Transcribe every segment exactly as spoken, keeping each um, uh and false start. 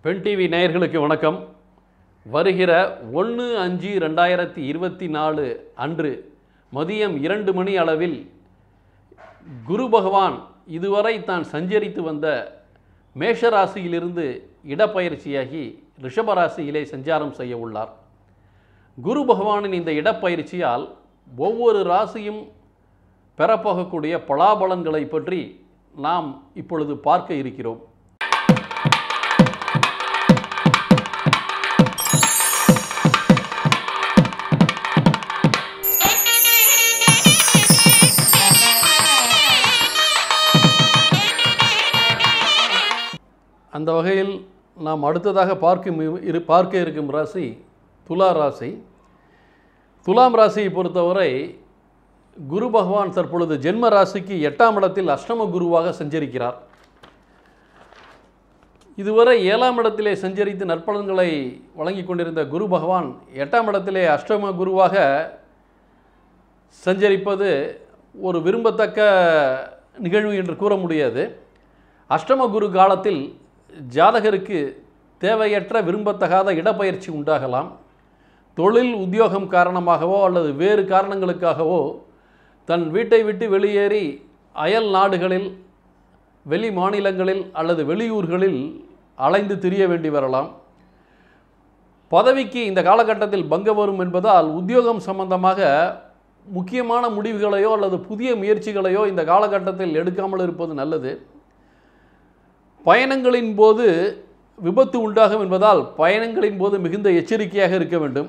பெண் டிவி நேயர்களுக்கு வணக்கம். வருகிற ஒன்று அஞ்சு ரெண்டாயிரத்தி இருபத்தி நாலு அன்று மதியம் இரண்டு மணி அளவில் குரு பகவான் இதுவரை தான் சஞ்சரித்து வந்த மேஷராசியிலிருந்து இடப்பயிற்சியாகி ரிஷபராசியிலே சஞ்சாரம் செய்ய உள்ளார். குரு பகவானின் இந்த இடப்பயிற்சியால் ஒவ்வொரு ராசியும் பெறப்போகக்கூடிய பலாபலன்களை பற்றி நாம் இப்பொழுது பார்க்க இருக்கிறோம். அந்த வகையில் நாம் அடுத்ததாக பார்க்க இரு பார்க்க இருக்கும் ராசி துலா ராசி. துலாம் ராசியை பொறுத்தவரை குரு பகவான் தற்பொழுது ஜென்ம ராசிக்கு எட்டாம் இடத்தில் அஷ்டம குருவாக சஞ்சரிக்கிறார். இதுவரை ஏழாம் இடத்திலே சஞ்சரித்து நற்பலன்களை வழங்கி கொண்டிருந்த குரு பகவான் எட்டாம் இடத்திலே அஷ்டம குருவாக சஞ்சரிப்பது ஒரு விரும்பத்தக்க நிகழ்வு என்று கூற முடியாது. அஷ்டம குரு காலத்தில் ஜாதகருக்கு தேவையற்ற விரும்பத்தகாத இடப்பெயர்ச்சி உண்டாகலாம். தொழில் உத்தியோகம் காரணமாகவோ அல்லது வேறு காரணங்களுக்காகவோ தன் வீட்டை விட்டு வெளியேறி அயல் நாடுகளில், வெளி மாநிலங்களில் அல்லது வெளியூர்களில் அலைந்து திரிய வேண்டி வரலாம். பதவிக்கு இந்த காலகட்டத்தில் பங்கம் வரும் என்பதால் உத்தியோகம் சம்பந்தமாக முக்கியமான முடிவுகளையோ அல்லது புதிய முயற்சிகளையோ இந்த காலகட்டத்தில் எடுக்காமல் இருப்பது நல்லது. பயணங்களின் போது விபத்து உண்டாகும் என்பதால் பயணங்களின் போது மிகுந்த எச்சரிக்கையாக இருக்க வேண்டும்.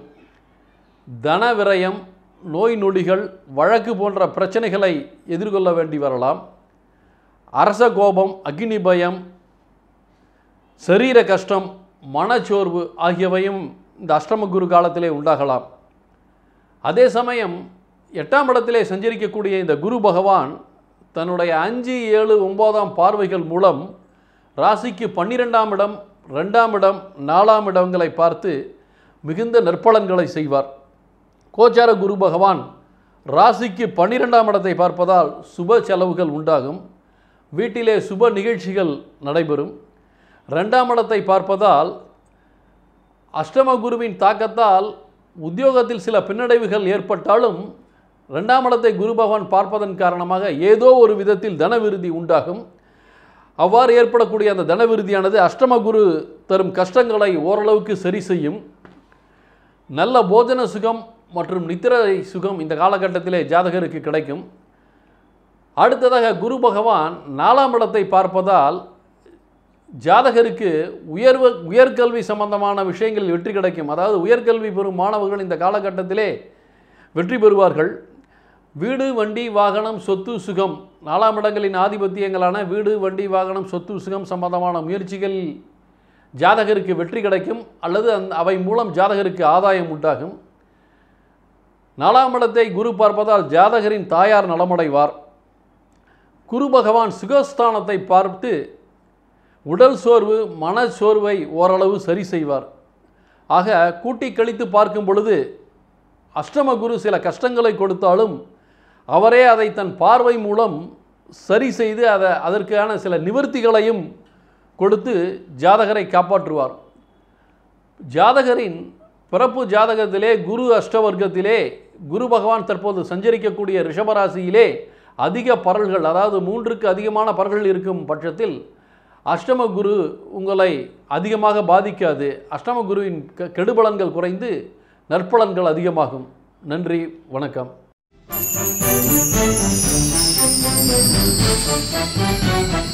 தன விரயம், நோய் நொடிகள், வழக்கு போன்ற பிரச்சனைகளை எதிர்கொள்ள வேண்டி வரலாம். அரச கோபம், அக்னி பயம், சரீர கஷ்டம், மனச்சோர்வு ஆகியவையும் இந்த அஷ்டம குரு காலத்திலே உண்டாகலாம். அதே சமயம் எட்டாம் இடத்திலே சஞ்சரிக்கக்கூடிய இந்த குரு பகவான் தன்னுடைய அஞ்சு ஏழு ஒன்பதாம் பார்வைகள் மூலம் ராசிக்கு பன்னிரெண்டாம் இடம், ரெண்டாம் இடம், நாலாம் இடங்களை பார்த்து மிகுந்த நற்பலன்களை செய்வார். கோச்சார குரு பகவான் ராசிக்கு பன்னிரெண்டாம் இடத்தை பார்ப்பதால் சுப செலவுகள் உண்டாகும். வீட்டிலே சுப நிகழ்ச்சிகள் நடைபெறும். ரெண்டாம் இடத்தை பார்ப்பதால் அஷ்டம குருவின் தாக்கத்தால் உத்தியோகத்தில் சில பின்னடைவுகள் ஏற்பட்டாலும் ரெண்டாம் இடத்தை குரு பகவான் பார்ப்பதன் காரணமாக ஏதோ ஒரு விதத்தில் தனவிருத்தி உண்டாகும். அவ்வாறு ஏற்படக்கூடிய அந்த தனவிருத்தியானது அஷ்டம குரு தரும் கஷ்டங்களை ஓரளவுக்கு சரி செய்யும். நல்ல போஜன சுகம் மற்றும் நித்திரை சுகம் இந்த காலகட்டத்திலே ஜாதகருக்கு கிடைக்கும். அடுத்ததாக குரு பகவான் நாலாம் இடத்தை பார்ப்பதால் ஜாதகருக்கு உயர்வு உயர்கல்வி சம்பந்தமான விஷயங்களில் வெற்றி கிடைக்கும். அதாவது உயர்கல்வி பெறும் மாணவர்கள் இந்த காலகட்டத்திலே வெற்றி பெறுவார்கள். வீடு, வண்டி, வாகனம், சொத்து, சுகம், நாலாம் இடங்களின் ஆதிபத்தியங்களான வீடு, வண்டி, வாகனம், சொத்து, சுகம் சம்பந்தமான முயற்சிகள் ஜாதகருக்கு வெற்றி கிடைக்கும் அல்லது அந்த அவை மூலம் ஜாதகருக்கு ஆதாயம் உண்டாகும். நாலாம் இடத்தை குரு பார்ப்பதால் ஜாதகரின் தாயார் நலமடைவார். குரு பகவான் சுகஸ்தானத்தை பார்த்து உடல் சோர்வு, மனச்சோர்வை ஓரளவு சரி செய்வார். ஆக கூட்டி கழித்து பார்க்கும் பொழுது அஷ்டம குரு சில கஷ்டங்களை கொடுத்தாலும் அவரே அதை தன் பார்வை மூலம் சரி செய்து அதை அதற்கான சில நிவர்த்திகளையும் கொடுத்து ஜாதகரை காப்பாற்றுவார். ஜாதகரின் பிறப்பு ஜாதகத்திலே குரு அஷ்டவர்க்கத்திலே குரு பகவான் தற்போது சஞ்சரிக்கக்கூடிய ரிஷபராசியிலே அதிக பரல்கள், அதாவது மூன்றுக்கு அதிகமான பரல்கள் இருக்கும் பட்சத்தில் அஷ்டம குரு உங்களை அதிகமாக பாதிக்காது. அஷ்டம குருவின் கெடுபலன்கள் குறைந்து நற்பலன்கள் அதிகமாகும். நன்றி, வணக்கம். Thank you.